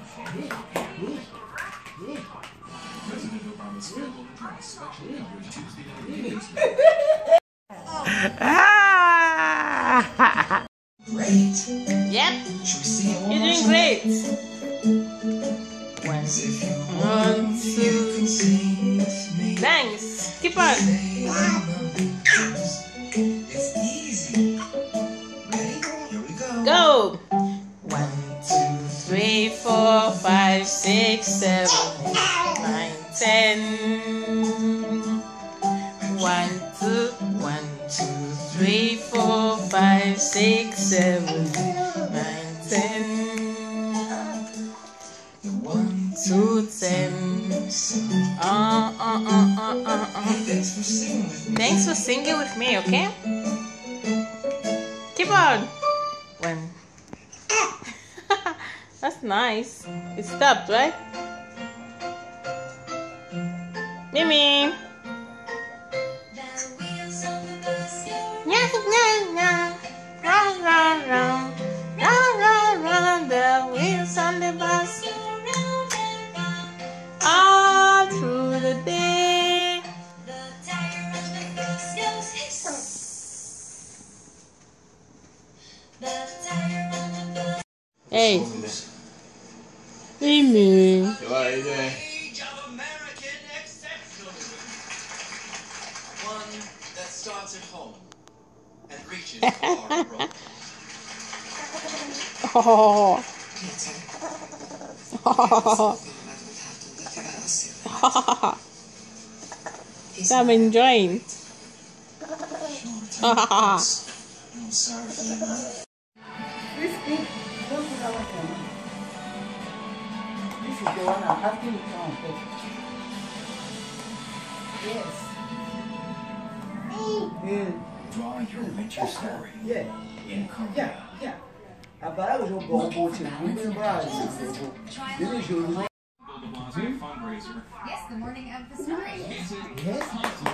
Great. Yep. You're doing great. One, two. Thanks. Keep on. It's easy. Ready? Here we go. Go. 1, 2, 3, 4, 5, 6, 7, 9, 10. 1, 2, 3, 4, 5, 6, 7, 9, 10. 1, 2, 10. Thanks for singing with me, okay? Keep on. 1. That's nice. It stopped, right? Mimi. The wheels on the bus all through the day. Hey, Mimi. What are you doing? One that starts at home and reaches far abroad. Oh. I'm enjoying. I'm sorry for that. This is the one I'm asking you to take. Yes. Draw your winter story Yeah. in Koyeh. Yeah. Agora eu jogo bom bote muito bravo. Ele jogo. Fundraiser. Yes, the morning of the story. Yes.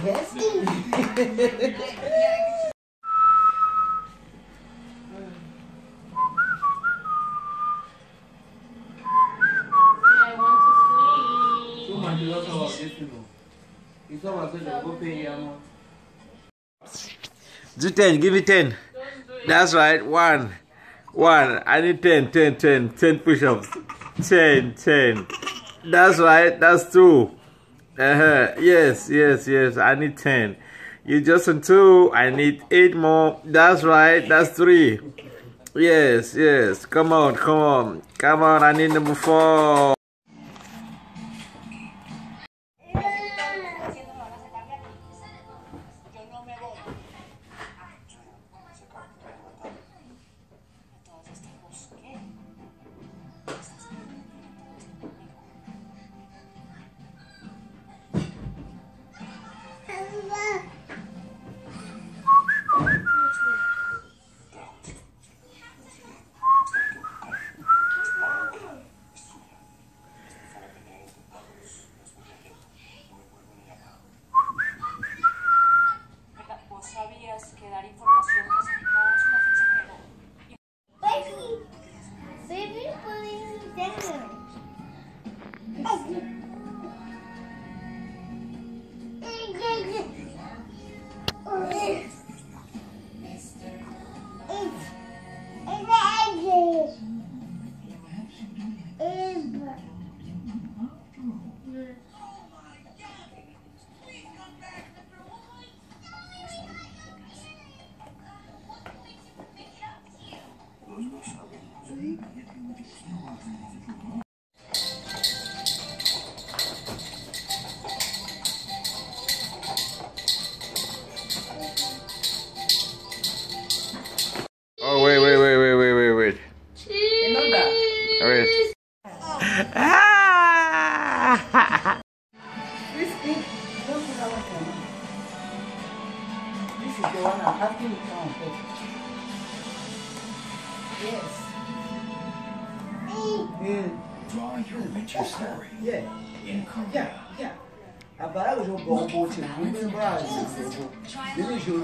Do 10, give me 10. That's right, 1. I need 10 push-ups. 10. That's right, that's 2. Yes, I need 10. You just on 2, I need 8 more. That's right, that's 3. Yes, come on, I need number 4. Oh, wait. Wait. This is the one I'm asking you to take. Yes. Draw your winter story Yeah. in Koyeh. Agora eu jogo bom bote muito bravo. Ele jogo.